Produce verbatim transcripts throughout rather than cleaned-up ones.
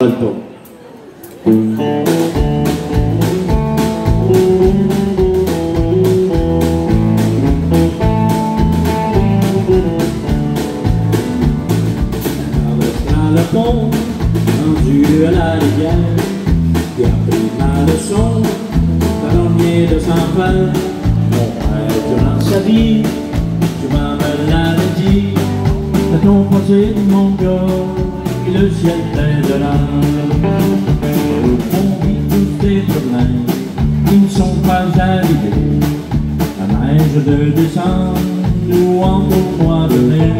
Alto. Traversant le pont, rendu à la rivière, qui a pris ma leçon, talonnier de sans frère. Mon père, durant sa vie, souvent me l'avait dit, à ton passé, mon gars, et le ciel t'aidera. On vit tous des problèmes qui ne sont pas arrivés. La neige de décembre ou encore au mois de mai.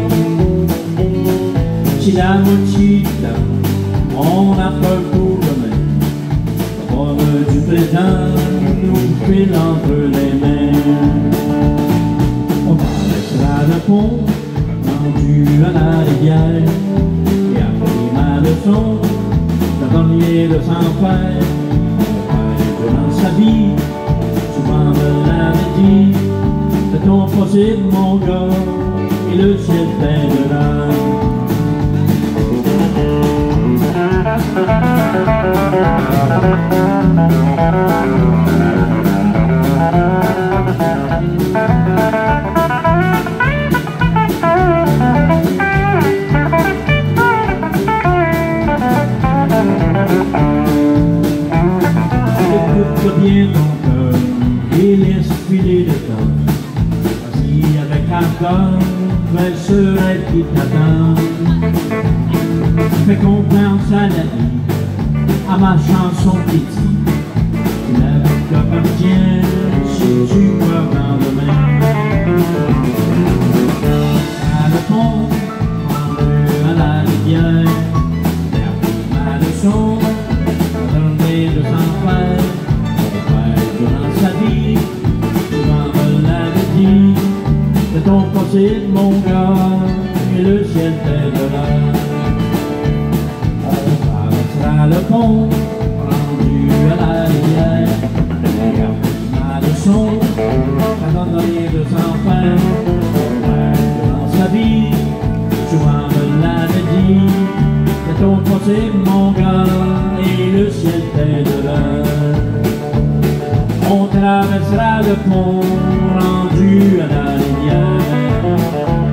Si la moitié du temps, on a peur pour demain. La forme du présent nous file entre les mains. On traversera le pont, rendu à la rivière, et a pris ma leçon, talonnier de sans faire. Mon père, durant sa vie, souvent me l'avait dit, c'est ton possible, mon gars, et le ciel t'aidera. Écoute bien ton cœur et laisse filer le temps. Vas-y avec ardeur vers ce rêve qui t'attend. Fais confiance à la vie, à ma chanson qui dit que la vie t'appartient si tu crois dans demain. À le pont, rendu à la rivière, j'ai appris ma leçon, talonnier de sans faire. Mon père, durant sa vie, souvent me l'avait dit, c'est ton possible, mon gars, et le ciel t'aidera. À le pont, rendu à la rivière, j'ai appris ma leçon, talonnier de sans faire. Mon père, durant sa vie, souvent me l'avait dit, c'est ton possible, mon gars, et le ciel t'aidera. On traversera le pont, rendu à la rivière.